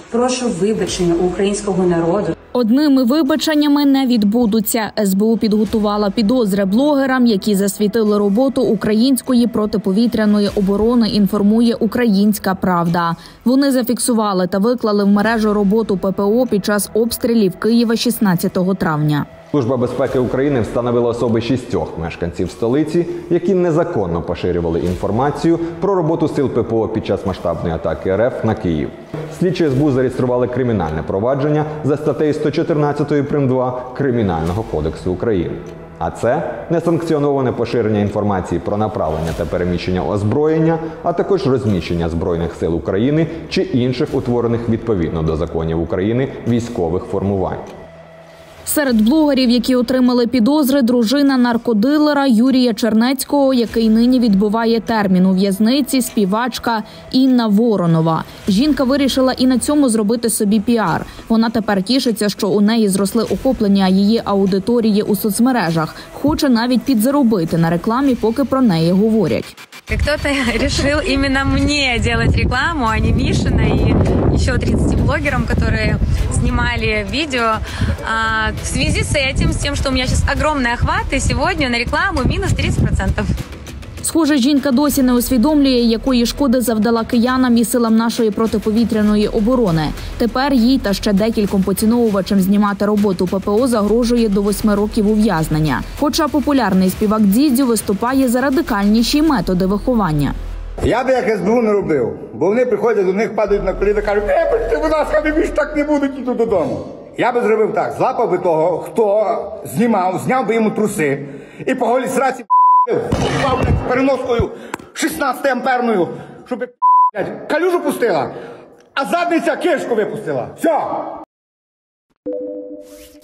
Прошу вибачення у українського народу. Одними вибаченнями не відбудуться. СБУ підготувала підозри блогерам, які засвітили роботу української протиповітряної оборони, інформує «Українська правда». Вони зафіксували та виклали в мережу роботу ППО під час обстрілів Києва 16 травня. Служба безпеки України встановила особи 6 мешканців столиці, які незаконно поширювали інформацію про роботу сил ППО під час масштабної атаки РФ на Київ. Слідчі СБУ зареєстрували кримінальне провадження за статтею 114 прим.2 Кримінального кодексу України. А це несанкціоноване поширення інформації про направлення та переміщення озброєння, а також розміщення Збройних сил України чи інших утворених відповідно до законів України військових формувань. Серед блогерів, які отримали підозри, дружина наркодилера Юрія Чернецького, який нині відбуває термін у в'язниці, співачка Інна Воронова. Жінка вирішила і на цьому зробити собі піар. Вона тепер тішиться, що у неї зросли охоплення її аудиторії у соцмережах. Хоче навіть підзаробити на рекламі, поки про неї говорять. Кто-то решил именно мне делать рекламу, а не Мишина и еще 30 блогерам, которые снимали видео. В связи с этим, с тем, что у меня сейчас огромный охват, и сегодня на рекламу минус 30%. Схоже, жінка досі не усвідомлює, якої шкоди завдала киянам і силам нашої протиповітряної оборони. Тепер їй та ще декільком поціновувачам знімати роботу ППО загрожує до 8 років ув'язнення. Хоча популярний співак Дзідзю виступає за радикальніші методи виховання. Я би як СБУ не робив, бо вони приходять до них, падають на коліна, кажуть, будь ласка, не більше так не будуть, іду додому. Я би зробив так, злапав би того, хто знімав, зняв би йому труси і по голій сраці впав переноскою 16-амперною, щоб калюжу пустила, а задниця кишку випустила. Все!